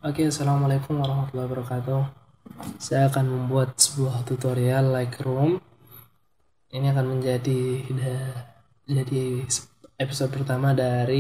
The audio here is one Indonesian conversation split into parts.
Oke, assalamualaikum warahmatullahi wabarakatuh. Saya akan membuat sebuah tutorial Lightroom. Ini akan jadi episode pertama dari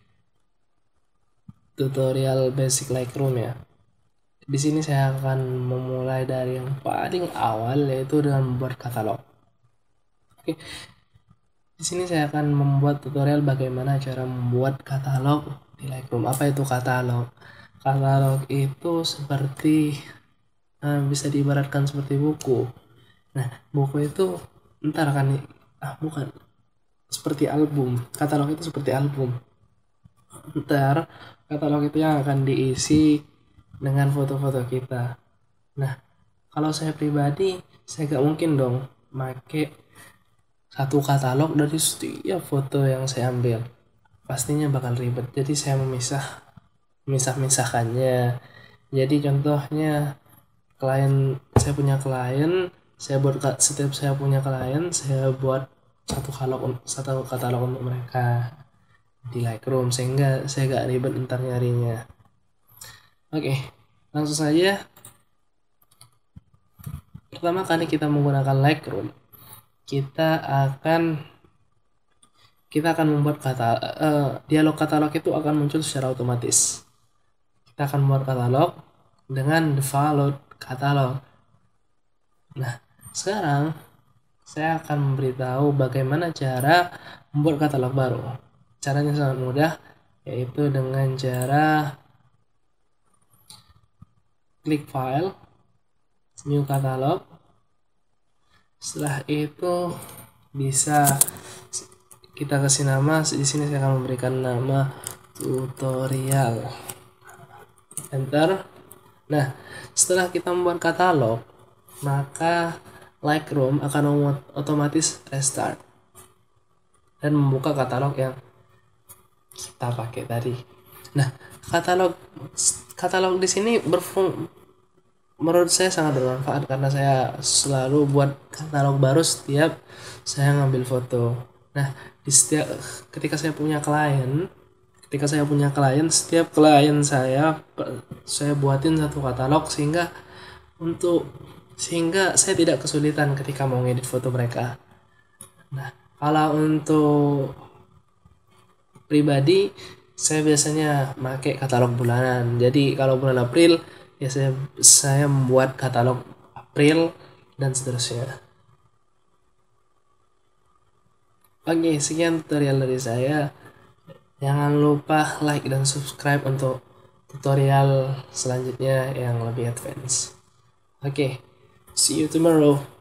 tutorial basic Lightroom ya. Di sini saya akan memulai dari yang paling awal, yaitu dengan membuat katalog. Oke, di sini saya akan membuat tutorial bagaimana cara membuat katalog di Lightroom. Apa itu katalog? Katalog itu seperti bisa diibaratkan seperti buku. Nah, buku itu ntar akan bukan seperti album. Katalog itu seperti album. Ntar katalog itu yang akan diisi dengan foto-foto kita. Nah, kalau saya pribadi, saya gak mungkin dong make satu katalog dari setiap foto yang saya ambil. Pastinya bakal ribet. Jadi saya memisahkannya. Jadi contohnya saya punya klien, setiap saya punya klien, saya buat satu katalog untuk mereka di Lightroom sehingga saya gak ribet ntar nyarinya. Oke, langsung saja. Pertama kali kita menggunakan Lightroom, kita akan membuat dialog katalog itu akan muncul secara otomatis. Kita akan membuat katalog dengan default katalog. Nah, sekarang saya akan memberitahu bagaimana cara membuat katalog baru. Caranya sangat mudah, yaitu dengan cara klik file, new catalog. Setelah itu bisa kita kasih nama. Di sini saya akan memberikan nama tutorial. Enter. Nah, setelah kita membuat katalog, maka Lightroom akan otomatis restart dan membuka katalog yang kita pakai tadi. Nah, katalog di sini menurut saya sangat bermanfaat karena saya selalu buat katalog baru setiap saya ngambil foto. Nah, ketika saya punya klien, setiap klien saya buatin satu katalog sehingga saya tidak kesulitan ketika mau ngedit foto mereka. Nah, kalau untuk pribadi, saya biasanya pakai katalog bulanan. Jadi kalau bulan April ya saya membuat katalog April dan seterusnya. Oke, sekian tutorial dari saya. Jangan lupa like dan subscribe untuk tutorial selanjutnya yang lebih advance. Oke, see you tomorrow.